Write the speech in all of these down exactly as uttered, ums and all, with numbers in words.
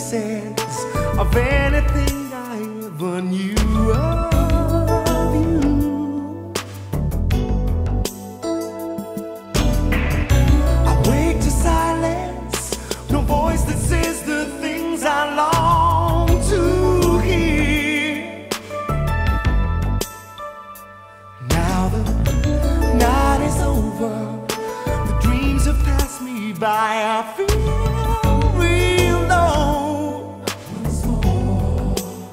sense of anything I ever knew of you. I wake to silence, no voice that says the things I long to hear. Now the night is over, the dreams have passed me by. I feel real low once more.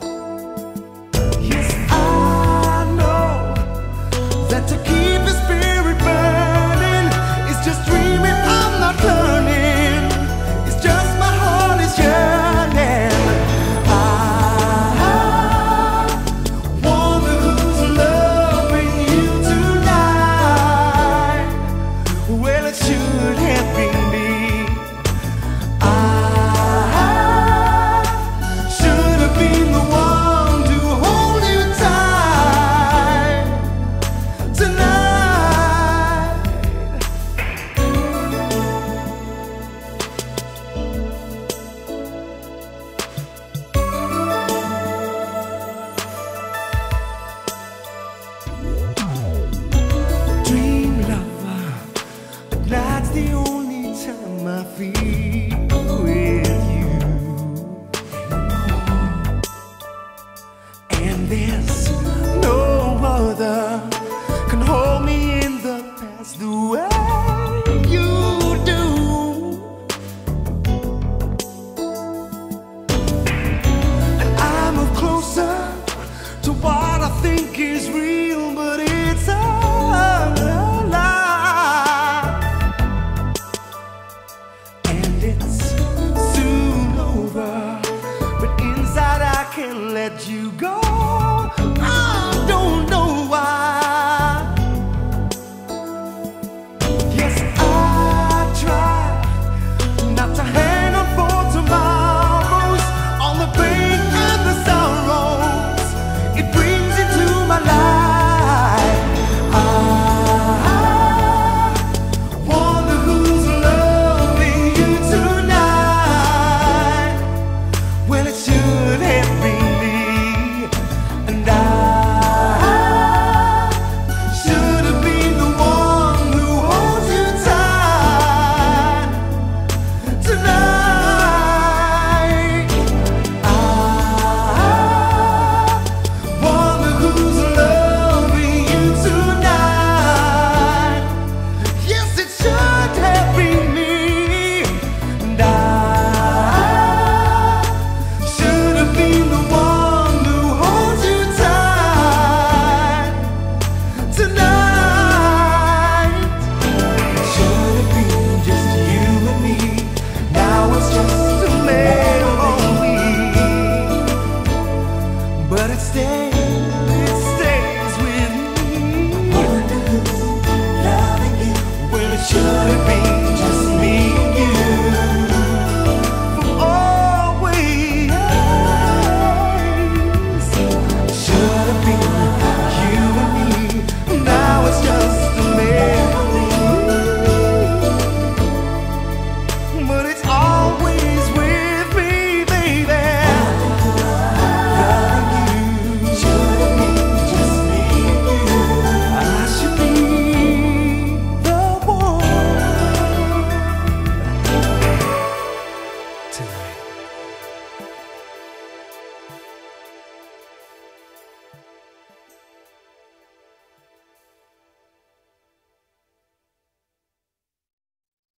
Yes, I know that to keep the spirit burning is just dreaming. I'm not learning. It's just my heart is yearning. I wonder who's loving you tonight. Well, it should have been me. I should have been the one to hold you tight tonight. Dream lover, but that's the only time I feel it.